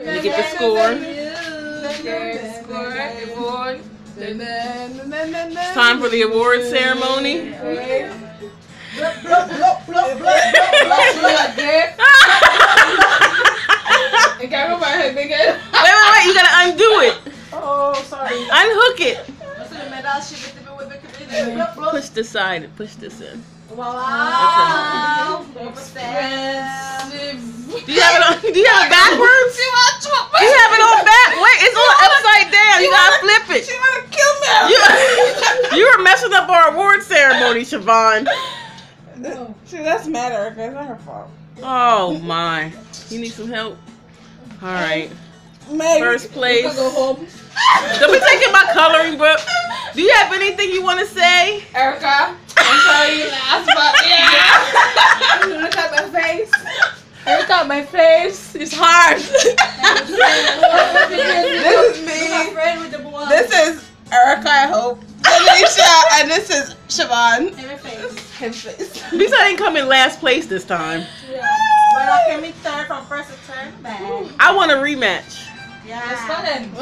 Let me get the score. It's time for the award ceremony. Wait, you gotta undo it. Oh, sorry. Unhook it. Push this side and push this in. Wow. Okay. Do you have it on? Do you have it backwards? Do you have it on back? Wait, it's on upside down. You gotta flip it. She wanna kill me. You were messing up our award ceremony, Siobhan. No. See, that's mad, Erica. It's not her fault. Oh my. You need some help? Alright. Maybe. First place. Go home. Don't be taking my coloring book. Do you have anything you want to say? Erica, I'm sorry you laughed, but yeah. Look at my face. Look at my face. It's hard. This is me. This is Erica, I hope. Alicia, and this is Siobhan. His face. At least I didn't come in last place this time. Yeah. But I came in third from first to third. I want a rematch. Yeah. It's fun.